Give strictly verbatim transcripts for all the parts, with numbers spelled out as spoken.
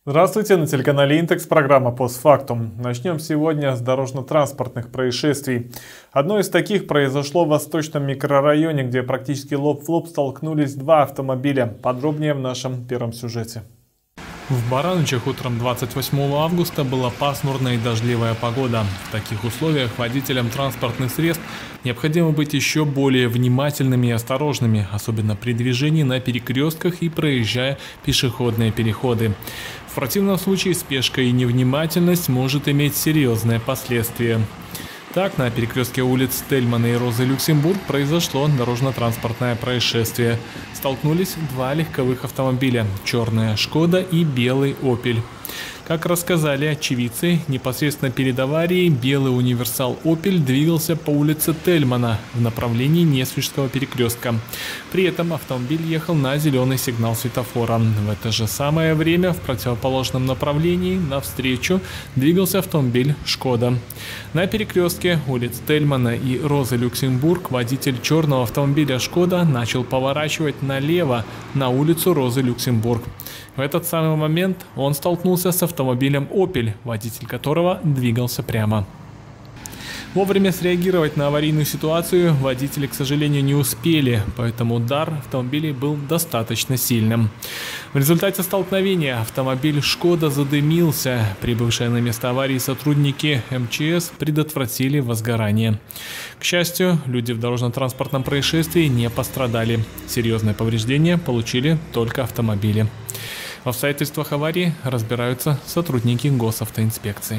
Здравствуйте, на телеканале Интекс, программа «Постфактум». Начнем сегодня с дорожно-транспортных происшествий. Одно из таких произошло в Восточном микрорайоне, где практически лоб в лоб столкнулись два автомобиля. Подробнее в нашем первом сюжете. В Баранычах утром двадцать восьмого августа была пасмурная и дождливая погода. В таких условиях водителям транспортных средств необходимо быть еще более внимательными и осторожными, особенно при движении на перекрестках и проезжая пешеходные переходы. В противном случае спешка и невнимательность может иметь серьезные последствия. Так, на перекрестке улиц Тельмана и Розы Люксембург произошло дорожно-транспортное происшествие. Столкнулись два легковых автомобиля – черная «Шкода» и белый «Опель». Как рассказали очевидцы, непосредственно перед аварией белый универсал «Опель» двигался по улице Тельмана в направлении Несвежского перекрестка. При этом автомобиль ехал на зеленый сигнал светофора. В это же самое время в противоположном направлении навстречу двигался автомобиль «Шкода». На перекрестке улиц Тельмана и Розы Люксембург водитель черного автомобиля «Шкода» начал поворачивать налево на улицу Розы Люксембург. В этот самый момент он столкнулся с автомобилем «Опель», водитель которого двигался прямо. Вовремя среагировать на аварийную ситуацию водители, к сожалению, не успели, поэтому удар автомобилей был достаточно сильным. В результате столкновения автомобиль «Шкода» задымился. Прибывшие на место аварии сотрудники эм че эс предотвратили возгорание. К счастью, люди в дорожно-транспортном происшествии не пострадали. Серьезные повреждения получили только автомобили. В обстоятельствах аварии разбираются сотрудники госавтоинспекции.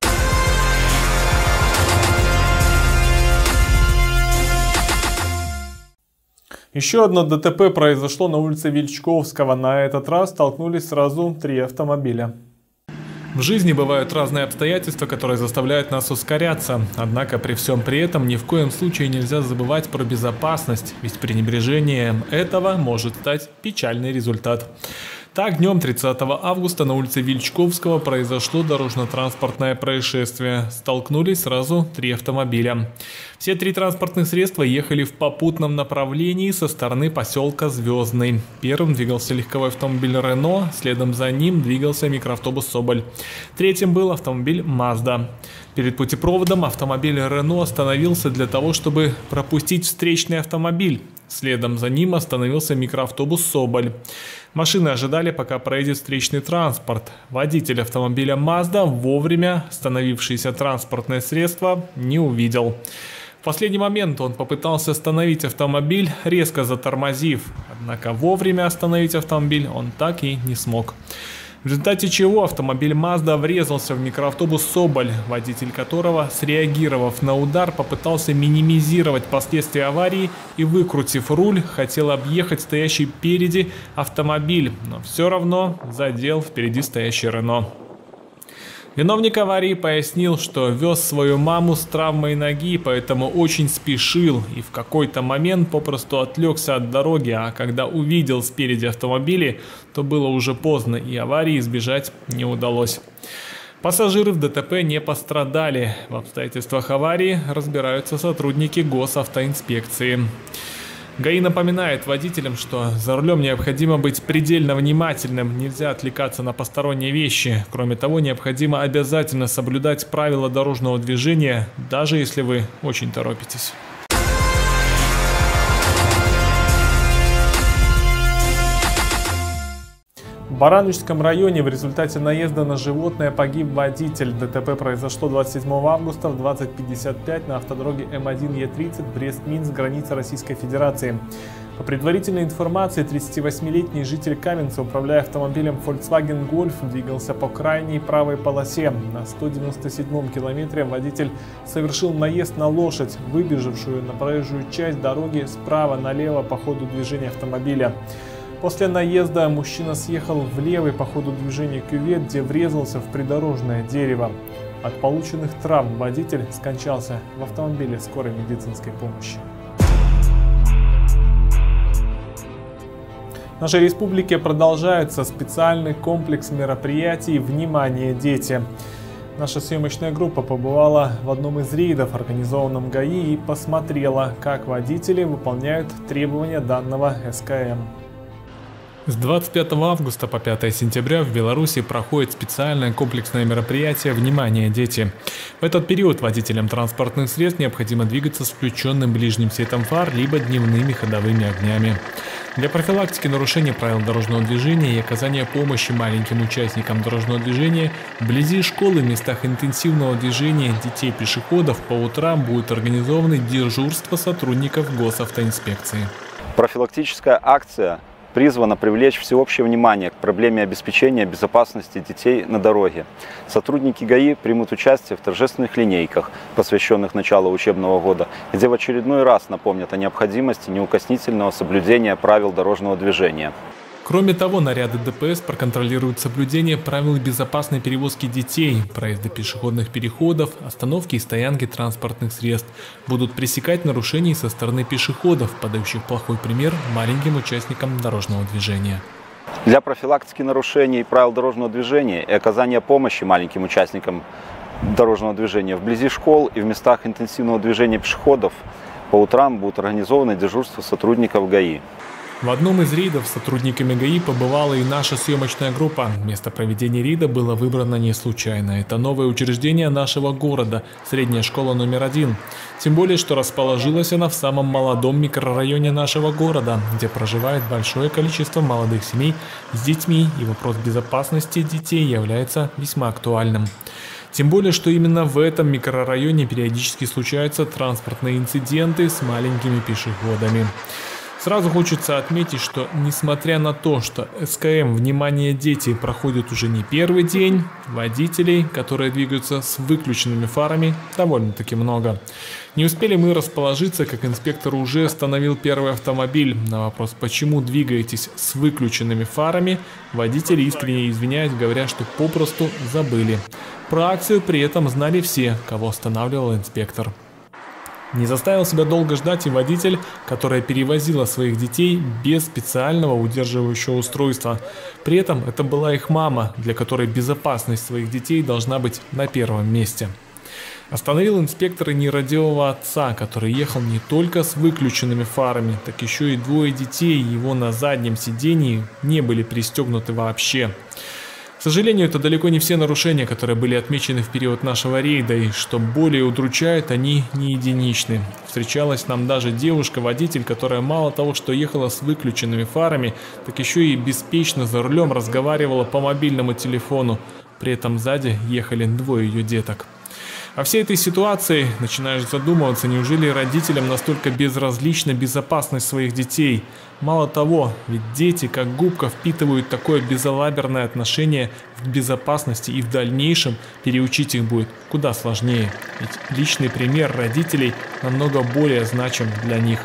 Еще одно ДТП произошло на улице Вельчковского. На этот раз столкнулись сразу три автомобиля. В жизни бывают разные обстоятельства, которые заставляют нас ускоряться. Однако при всем при этом ни в коем случае нельзя забывать про безопасность, ведь пренебрежением этого может стать печальный результат. Так, днем тридцатого августа на улице Вельчковского произошло дорожно-транспортное происшествие. Столкнулись сразу три автомобиля. Все три транспортных средства ехали в попутном направлении со стороны поселка Звездный. Первым двигался легковой автомобиль Рено, следом за ним двигался микроавтобус Соболь. Третьим был автомобиль Мазда. Перед путепроводом автомобиль Рено остановился для того, чтобы пропустить встречный автомобиль. Следом за ним остановился микроавтобус Соболь. Машины ожидали, пока проедет встречный транспорт. Водитель автомобиля Mazda вовремя остановившееся транспортное средство не увидел. В последний момент он попытался остановить автомобиль, резко затормозив. Однако вовремя остановить автомобиль он так и не смог. В результате чего автомобиль Mazda врезался в микроавтобус Соболь, водитель которого, среагировав на удар, попытался минимизировать последствия аварии и, выкрутив руль, хотел объехать стоящий впереди автомобиль, но все равно задел впереди стоящий Рено. Виновник аварии пояснил, что вез свою маму с травмой ноги, поэтому очень спешил и в какой-то момент попросту отвлекся от дороги, а когда увидел спереди автомобили, то было уже поздно и аварии избежать не удалось. Пассажиры в ДТП не пострадали. В обстоятельствах аварии разбираются сотрудники госавтоинспекции. ГАИ напоминает водителям, что за рулем необходимо быть предельно внимательным, нельзя отвлекаться на посторонние вещи. Кроме того, необходимо обязательно соблюдать правила дорожного движения, даже если вы очень торопитесь. В Баранычском районе в результате наезда на животное погиб водитель. ДТП произошло двадцать седьмого августа в двадцать пятьдесят пять на автодороге эм один е тридцать Брест-Минск, граница Российской Федерации. По предварительной информации, тридцативосьмилетний житель Каменца, управляя автомобилем Volkswagen Golf, двигался по крайней правой полосе. На сто девяносто седьмом километре водитель совершил наезд на лошадь, выбежавшую на проезжую часть дороги справа налево по ходу движения автомобиля. После наезда мужчина съехал в левый по ходу движения кювет, где врезался в придорожное дерево. От полученных травм водитель скончался в автомобиле скорой медицинской помощи. В нашей республике продолжается специальный комплекс мероприятий «Внимание, дети!». Наша съемочная группа побывала в одном из рейдов, организованном ГАИ, и посмотрела, как водители выполняют требования данного эс ка эм. С двадцать пятого августа по пятое сентября в Беларуси проходит специальное комплексное мероприятие «Внимание, дети». В этот период водителям транспортных средств необходимо двигаться с включенным ближним светом фар либо дневными ходовыми огнями. Для профилактики нарушений правил дорожного движения и оказания помощи маленьким участникам дорожного движения вблизи школы в местах интенсивного движения детей-пешеходов по утрам будет организовано дежурство сотрудников госавтоинспекции. Профилактическая акция призвана привлечь всеобщее внимание к проблеме обеспечения безопасности детей на дороге. Сотрудники ГАИ примут участие в торжественных линейках, посвященных началу учебного года, где в очередной раз напомнят о необходимости неукоснительного соблюдения правил дорожного движения. Кроме того, наряды ДПС проконтролируют соблюдение правил безопасной перевозки детей, проезда пешеходных переходов, остановки и стоянки транспортных средств, будут пресекать нарушения со стороны пешеходов, подающих плохой пример маленьким участникам дорожного движения. Для профилактики нарушений правил дорожного движения и оказания помощи маленьким участникам дорожного движения вблизи школ и в местах интенсивного движения пешеходов по утрам будут организованы дежурства сотрудников ГАИ. В одном из рейдов с сотрудниками ГАИ побывала и наша съемочная группа. Место проведения рейда было выбрано не случайно. Это новое учреждение нашего города, средняя школа номер один. Тем более, что расположилась она в самом молодом микрорайоне нашего города, где проживает большое количество молодых семей с детьми, и вопрос безопасности детей является весьма актуальным. Тем более, что именно в этом микрорайоне периодически случаются транспортные инциденты с маленькими пешеходами. Сразу хочется отметить, что несмотря на то, что СКМ «Внимание, дети» проходит уже не первый день, водителей, которые двигаются с выключенными фарами, довольно-таки много. Не успели мы расположиться, как инспектор уже остановил первый автомобиль. На вопрос, почему двигаетесь с выключенными фарами, водители искренне извиняются, говоря, что попросту забыли. Про акцию при этом знали все, кого останавливал инспектор. Не заставил себя долго ждать и водитель, которая перевозила своих детей без специального удерживающего устройства. При этом это была их мама, для которой безопасность своих детей должна быть на первом месте. Остановил инспектор и нерадивого отца, который ехал не только с выключенными фарами, так еще и двое детей его на заднем сидении не были пристегнуты вообще. К сожалению, это далеко не все нарушения, которые были отмечены в период нашего рейда, и что более удручает, они не единичны. Встречалась нам даже девушка-водитель, которая мало того, что ехала с выключенными фарами, так еще и беспечно за рулем разговаривала по мобильному телефону. При этом сзади ехали двое ее деток. О всей этой ситуации начинаешь задумываться, неужели родителям настолько безразлична безопасность своих детей? Мало того, ведь дети как губка впитывают такое безалаберное отношение к безопасности, и в дальнейшем переучить их будет куда сложнее. Ведь личный пример родителей намного более значим для них.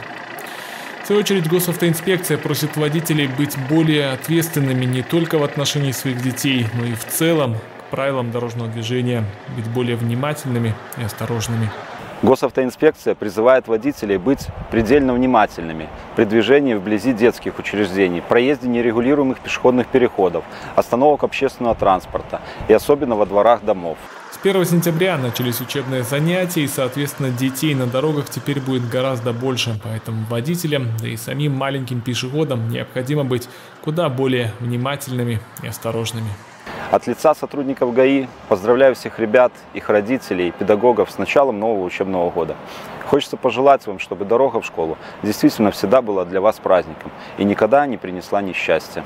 В свою очередь, госавтоинспекция просит водителей быть более ответственными не только в отношении своих детей, но и в целом правилам дорожного движения, быть более внимательными и осторожными. Госавтоинспекция призывает водителей быть предельно внимательными при движении вблизи детских учреждений, проезде нерегулируемых пешеходных переходов, остановок общественного транспорта и особенно во дворах домов. С первого сентября начались учебные занятия, и, соответственно, детей на дорогах теперь будет гораздо больше, поэтому водителям, да и самим маленьким пешеходам необходимо быть куда более внимательными и осторожными. От лица сотрудников ГАИ поздравляю всех ребят, их родителей и педагогов с началом нового учебного года. Хочется пожелать вам, чтобы дорога в школу действительно всегда была для вас праздником и никогда не принесла несчастья.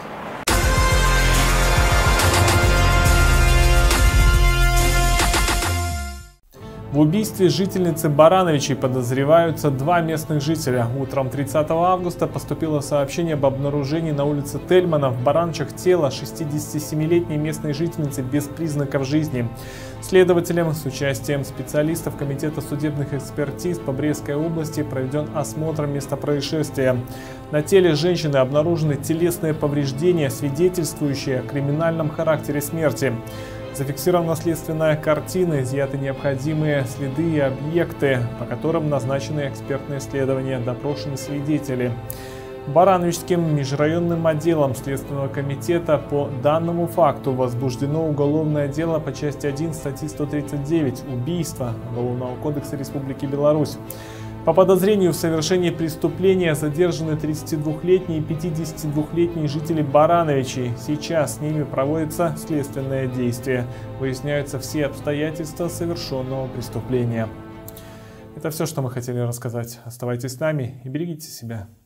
В убийстве жительницы Барановичей подозреваются два местных жителя. Утром тридцатого августа поступило сообщение об обнаружении на улице Тельмана в Баранчах тела шестидесятисемилетней местной жительницы без признаков жизни. Следователям с участием специалистов Комитета судебных экспертиз по Брестской области проведен осмотр места происшествия. На теле женщины обнаружены телесные повреждения, свидетельствующие о криминальном характере смерти. Зафиксирована следственная картина, изъяты необходимые следы и объекты, по которым назначены экспертные исследования, допрошены свидетели. Барановичским межрайонным отделом Следственного комитета по данному факту возбуждено уголовное дело по части один статьи сто тридцать девять «Убийство» Уголовного кодекса Республики Беларусь. По подозрению в совершении преступления задержаны тридцатидвухлетние и пятидесятидвухлетние жители Барановичей. Сейчас с ними проводится следственное действие. Выясняются все обстоятельства совершенного преступления. Это все, что мы хотели рассказать. Оставайтесь с нами и берегите себя.